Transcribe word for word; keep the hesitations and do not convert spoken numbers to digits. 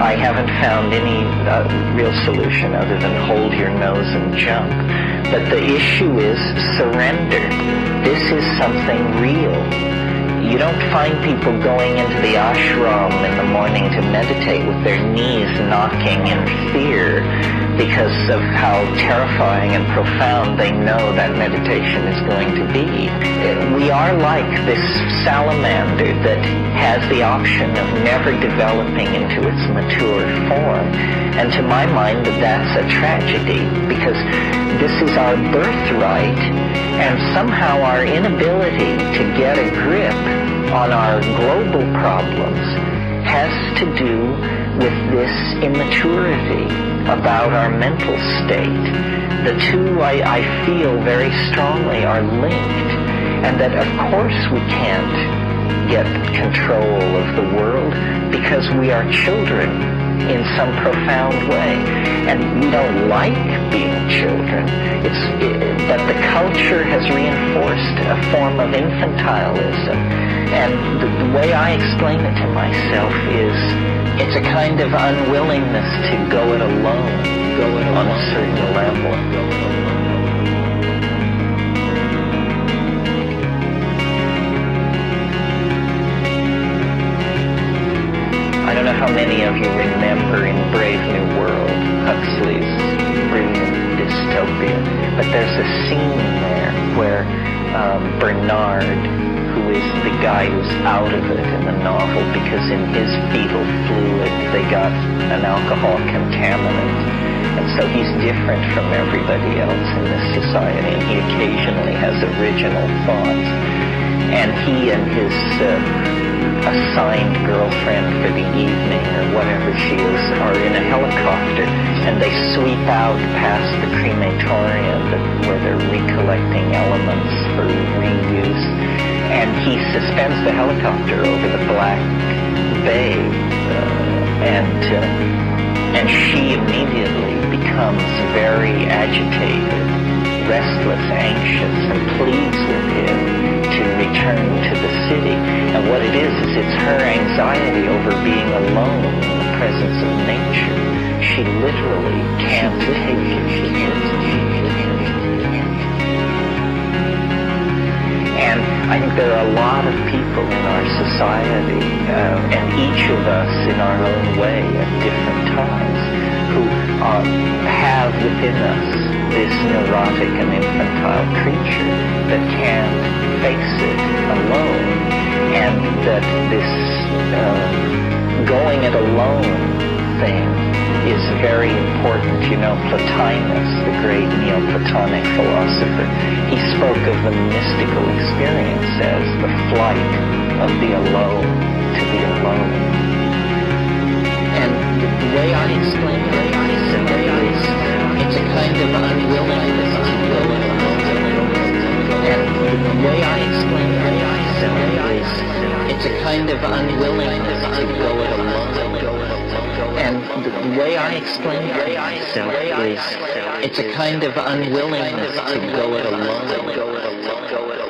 I haven't found any uh, real solution other than hold your nose and jump. But the issue is surrender. This is something real. You don't find people going into the ashram in the morning to meditate with their knees knocking in fear because of how terrifying and profound they know that meditation is going to be. We are like this salamander that has the option of never developing into its mature form. And to my mind, that's a tragedy, because this is our birthright, and somehow our inability to get a grip on our global problems has to do with this immaturity about our mental state. The two, I, I feel very strongly, are linked, and that of course we can't get control of the world because we are children in some profound way, and we don't like being children. It's, it, but the culture has reinforced a form of infantilism, and the, the way I explain it to myself is it's a kind of unwillingness to go it alone, go it on a certain level. I don't know how many of you remember in Brave New World, Huxley's brilliant dystopia, but there's a scene there where um, Bernard, who is the guy who's out of it in the novel because in his fetal fluid they got an alcohol contaminant, and so he's different from everybody else in this society, and he occasionally has original thoughts, and he and his uh, assigned girlfriend for the evening, or whatever she is, are in a helicopter, and they sweep out past the crematorium that, where they're recollecting elements for reuse, and he suspends the helicopter over the Black Bay, uh, and uh, and she immediately becomes very agitated, restless, anxious, and pleads with him to return to the city. And what it is, is it's her anxiety over being alone in the presence of nature. She literally can't take it. She can't take it. And I think there are a lot of people in our society, uh, and each of us in our own way at different times, who uh, have within us this neurotic and infantile creature that can't face it alone, and that this uh, going it alone thing is very important. You know, Plotinus, the great Neoplatonic philosopher, he spoke of the mystical experience as the flight of the alone to the alone. And the way I explain it is, it's a kind of unwillingness to go it alone. And the way I explain it is, it's a kind of unwillingness to go it alone. And the way I explain it myself is, it's a kind of unwillingness to go it alone.